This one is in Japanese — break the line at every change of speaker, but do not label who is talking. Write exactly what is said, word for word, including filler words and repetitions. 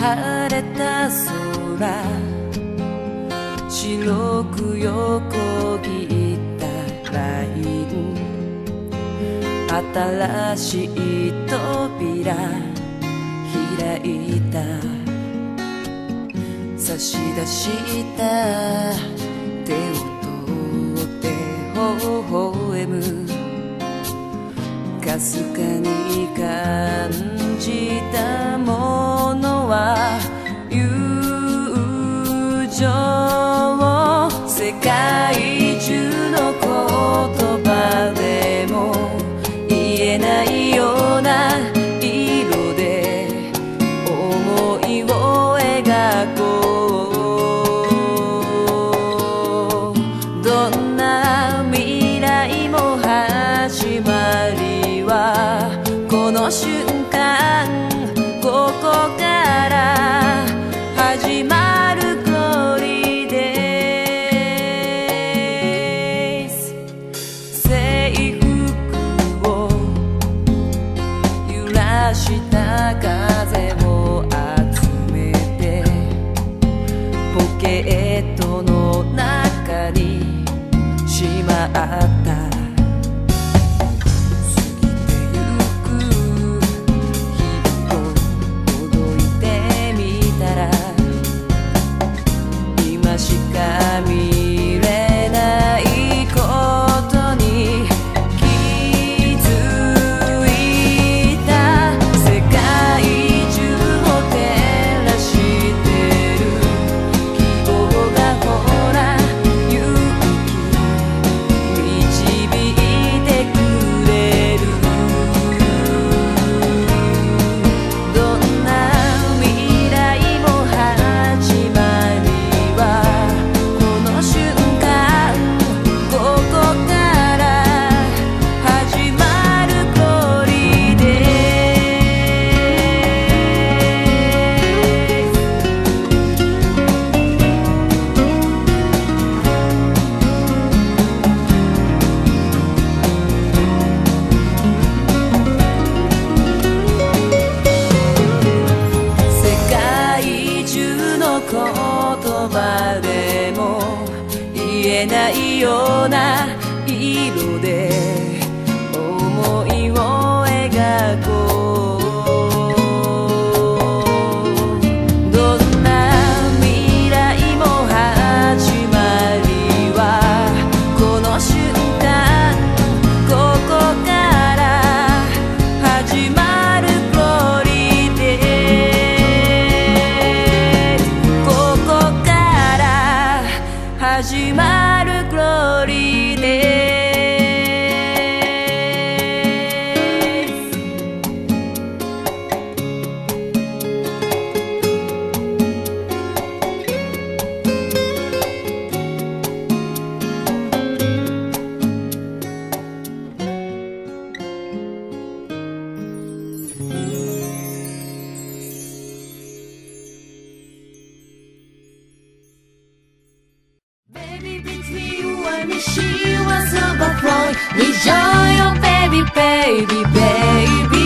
晴れた空、白く横切ったライン、新しい扉開いた、差し出した手を取って微笑む、かすかに感じたものは友情、世界中の言葉でも言えないような色で思いを描こう。どんな未来も始まりはこの瞬間、ここから始まる恋です。制服を揺らした風を集めてポケットの中にしまった。しか見れないことに気づいた。世界中を照らしてる希望がほら勇気導いてくれる。どんな未来も始まり言葉でも言えないような色で思いを描こう。どんな未来も始まりはこの瞬間、ここから始まる恋です。始まるグローリーです。Baby, between you and me, she was overflowing with joy, oh baby, baby, baby.